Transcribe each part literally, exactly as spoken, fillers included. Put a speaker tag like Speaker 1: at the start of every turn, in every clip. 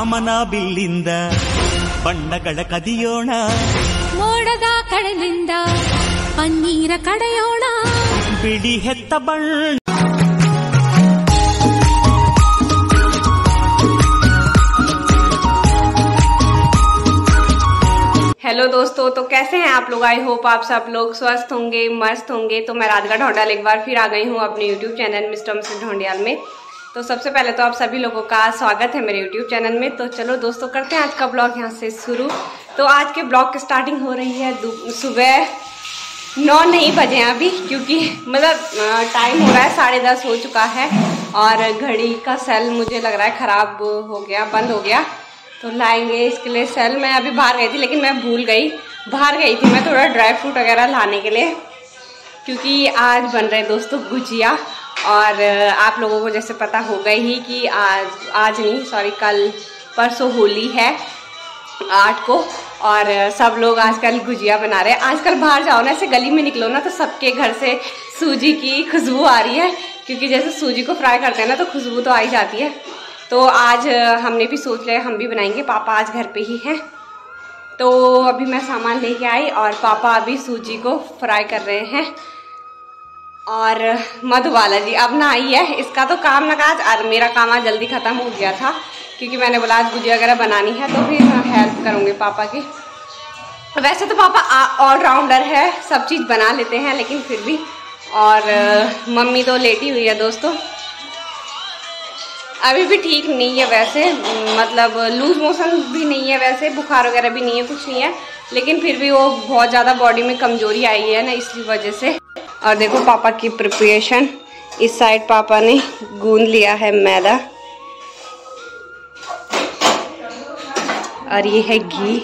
Speaker 1: ಕಾಮನ ಬಿಲ್ಲಿಂದ ಬಣ್ಣಗಳ ಕದಿಯೋಣ
Speaker 2: ಮೋಡದ ಕಡಲಿಂದ ಪನ್ನೀರ ಕಡೆಯೋಣ
Speaker 1: ಬಿಳಿ ಹೆತ್ತ ಬಣ್ಣ.
Speaker 3: हेलो दोस्तों, तो कैसे हैं आप लोग? आई होप आप सब लोग स्वस्थ होंगे, मस्त होंगे। तो मैं राधिका ढोंडियाल एक बार फिर आ गई हूँ अपने YouTube channel Mr Mrs Dhondiyal में। तो सबसे पहले तो आप सभी लोगों का स्वागत है मेरे यूट्यूब चैनल में। तो चलो दोस्तों, करते हैं आज का ब्लॉग यहाँ से शुरू। तो आज के ब्लॉग की स्टार्टिंग हो रही है सुबह नौ नहीं बजे अभी, क्योंकि मतलब टाइम हो रहा है साढ़े दस हो चुका है और घड़ी का सेल मुझे लग रहा है ख़राब हो गया, बंद हो गया। तो लाएंगे इसके लिए सेल। मैं अभी बाहर गई थी लेकिन मैं भूल गई, बाहर गई थी मैं थोड़ा ड्राई फ्रूट वगैरह लाने के लिए, क्योंकि आज बन रहे दोस्तों गुजिया। और आप लोगों को जैसे पता होगा ही कि आज आज नहीं सॉरी कल परसों होली है आठ को, और सब लोग आजकल गुजिया बना रहे हैं। आजकल बाहर जाओ ना, ऐसे गली में निकलो ना, तो सबके घर से सूजी की खुशबू आ रही है, क्योंकि जैसे सूजी को फ्राई करते हैं ना तो खुशबू तो आ ही जाती है। तो आज हमने भी सोच लिया हम भी बनाएंगे, पापा आज घर पे ही हैं। तो अभी मैं सामान लेके आई और पापा अभी सूजी को फ्राई कर रहे हैं। और मधुबाला जी अब ना आई है, इसका तो काम ना काज और मेरा काम आज जल्दी ख़त्म हो गया था, क्योंकि मैंने बोला आज गुजिया वगैरह बनानी है तो फिर हेल्प करूँगी पापा की। वैसे तो पापा ऑलराउंडर है, सब चीज़ बना लेते हैं, लेकिन फिर भी। और मम्मी तो लेटी हुई है दोस्तों, अभी भी ठीक नहीं है वैसे, मतलब लूज मोशन भी नहीं है वैसे, बुखार वगैरह भी नहीं है, कुछ नहीं है, लेकिन फिर भी वो बहुत ज़्यादा बॉडी में कमजोरी आई है ना, इसकी वजह से। और देखो पापा की प्रिपरेशन, इस साइड पापा ने गूंद लिया है मैदा, और ये है घी,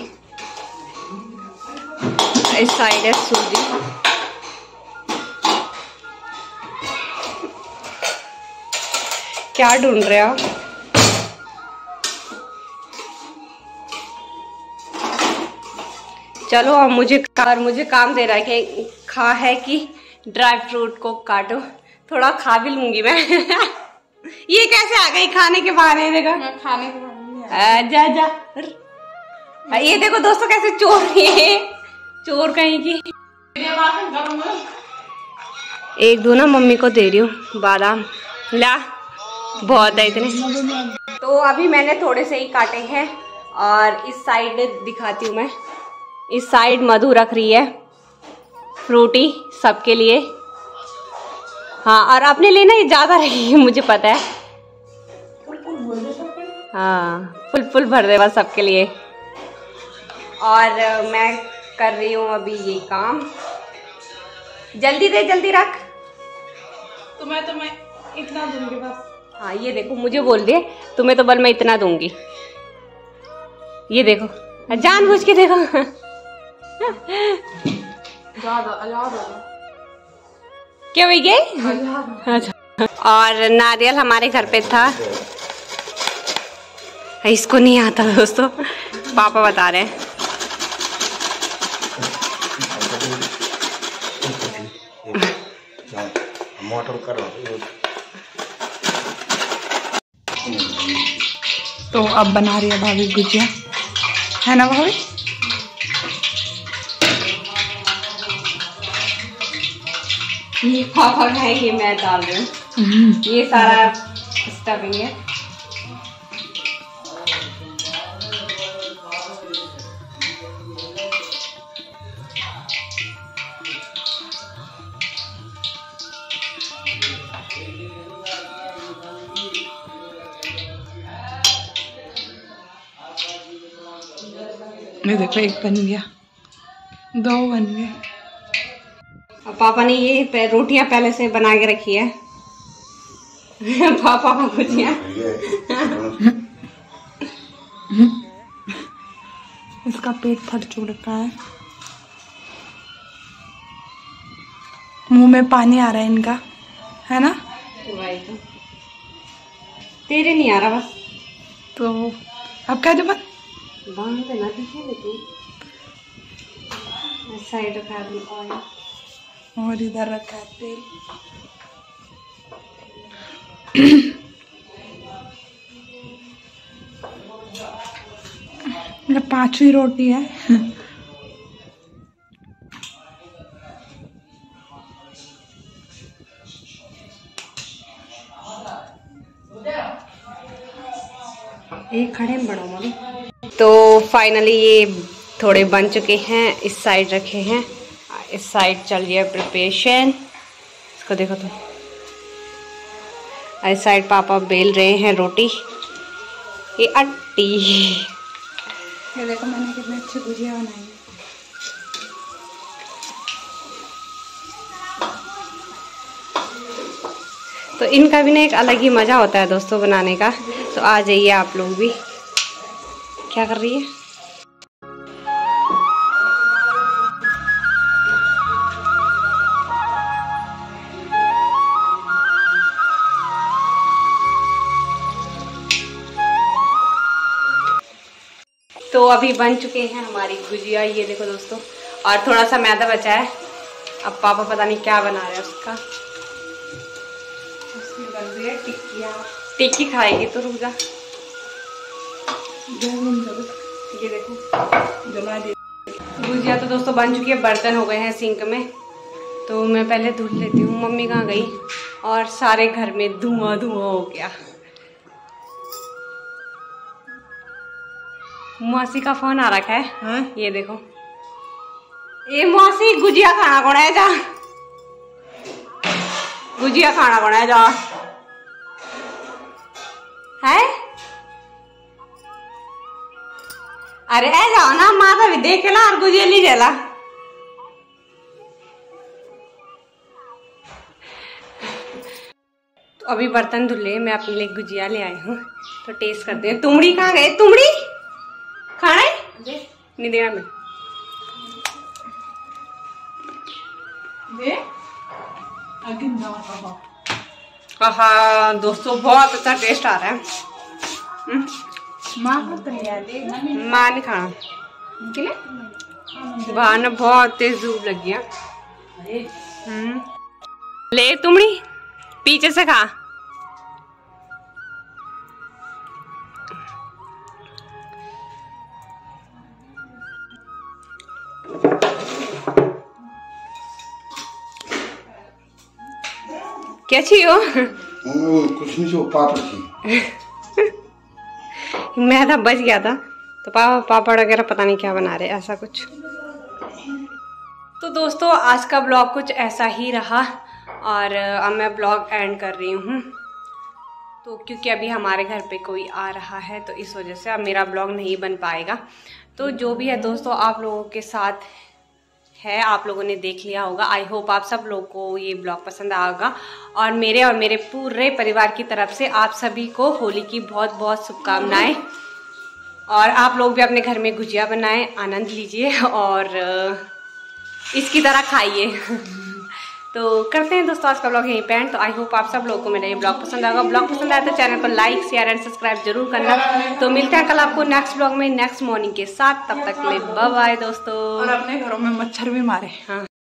Speaker 3: इस साइड है सूजी। क्या ढूंढ रहे हो? चलो अब मुझे और मुझे काम दे रहा है कि खा है कि ड्राई फ्रूट को काटो, थोड़ा खा भी लूंगी मैं। ये कैसे आ गई खाने के बहाने? देखो खाने के बहाने जा जा। ये देखो दोस्तों कैसे चोर है, चोर कहीं की। एक दो ना मम्मी को दे रही हूँ बादाम, ला बहुत है इतने। तो अभी मैंने थोड़े से ही काटे हैं, और इस साइड दिखाती हूँ मैं, इस साइड मधु रख रही है फ्रूटी सबके लिए। हाँ, और अपने लिए ना ये ज़्यादा रही है मुझे पता है। हाँ, फुल फुल भर दे बस सबके लिए। और मैं कर रही हूँ अभी ये काम, जल्दी दे जल्दी रख। तो मैं तो मैं इतना दूंगी बस। हाँ ये देखो मुझे बोल दे, तुम्हें तो बल मैं इतना दूंगी। ये देखो जानबूझ के देखो। क्या हुई गई? अच्छा। और नारियल हमारे घर पे था, इसको नहीं आता दोस्तों, पापा बता रहे हैं।
Speaker 4: तो अब बना रही है भाभी गुजिया, है ना भाभी?
Speaker 3: ये पापा का है, ये मैं डाल रही हूँ, ये सारा स्टफिंग है।
Speaker 4: ये देखो एक बन गया, दो बन गए।
Speaker 3: और पापा ने ये रोटियां पहले से बना के रखी है। पापा का गुजिया।
Speaker 4: इसका पेट फट चुका है, मुंह में पानी आ रहा है इनका, है ना?
Speaker 3: तो तेरे नहीं आ रहा बस,
Speaker 4: तो अब क्या जो बस
Speaker 3: बांध देना पीछे, लेकिन साइड रखा दी ऑयल,
Speaker 4: और इधर रखा है तेल। पांचवी रोटी है।
Speaker 3: एक खड़े में बड़ो मम्मी। तो फाइनली ये थोड़े बन चुके हैं, इस साइड रखे हैं, इस साइड चल रही है प्रिपरेशन। इसको देखो तुम, इस साइड पापा बेल रहे हैं रोटी। ये अट्टी,
Speaker 4: ये देखो मैंने कितने अच्छे गुजिया बनाई है।
Speaker 3: तो इनका भी ना एक अलग ही मज़ा होता है दोस्तों बनाने का। तो आ जाइए आप लोग भी। क्या कर रही है? तो अभी बन चुके हैं हमारी गुजिया, ये देखो दोस्तों। और थोड़ा सा मैदा बचा है, अब पापा पता नहीं क्या बना रहे हैं उसका। उसमें बन रही है टिक्कियाँ। टिक्की खाएगी तो रुक जा। ये देखो गुजिया तो दोस्तों बन चुकी है, बर्तन हो गए हैं सिंक में। तो मैं पहले धुल लेती हूँ। मम्मी कहाँ गई? और सारे घर में धुआं धुआं हो गया। मौसी का फोन आ रखा है। हाँ? ये देखो, ये मौसी गुजिया खाना कौन है? जा गुजिया खाना कौन है? जा है। अरे ऐ जाओ ना, माता भी देख ला और गुजिया ली जाला। तो अभी बर्तन धुले, मैं अपने लिए गुजिया ले आई हूँ, तो टेस्ट करते हैं। तुमड़ी कहाँ गए? तुमड़ी खाना है? नहीं देना मैं। हाँ दोस्तों, बहुत अच्छा टेस्ट आ रहा है।
Speaker 4: माँ तो नहीं,
Speaker 3: माँ नहीं खाना, बाहर ना बहुत तेज धूप लगी है। ले तुमड़ी पीछे से खा। क्या चाहिए?
Speaker 5: कुछ नहीं, जो पापड़ थी।
Speaker 3: मैदा बच गया था, तो पापा पापड़ वगैरह पता नहीं क्या बना रहे, ऐसा कुछ। तो दोस्तों आज का ब्लॉग कुछ ऐसा ही रहा, और अब मैं ब्लॉग एंड कर रही हूँ। तो क्योंकि अभी हमारे घर पे कोई आ रहा है, तो इस वजह से अब मेरा ब्लॉग नहीं बन पाएगा। तो जो भी है दोस्तों, आप लोगों के साथ है, आप लोगों ने देख लिया होगा। आई होप आप सब लोगों को ये ब्लॉग पसंद आएगा, और मेरे और मेरे पूरे परिवार की तरफ से आप सभी को होली की बहुत बहुत शुभकामनाएं। और आप लोग भी अपने घर में गुजिया बनाएं, आनंद लीजिए और इसकी तरह खाइए। तो करते हैं दोस्तों आज का ब्लॉग यहीं पे एंड। तो आई होप आप सब लोगों को मेरा ये ब्लॉग पसंद आएगा। ब्लॉग पसंद आया तो चैनल को लाइक शेयर एंड सब्सक्राइब जरूर करना। तो मिलते हैं कल आपको नेक्स्ट ब्लॉग में नेक्स्ट मॉर्निंग के साथ। तब तक के लिए बाय बाय दोस्तों।
Speaker 4: और अपने घरों में मच्छर भी मारे।
Speaker 3: हाँ।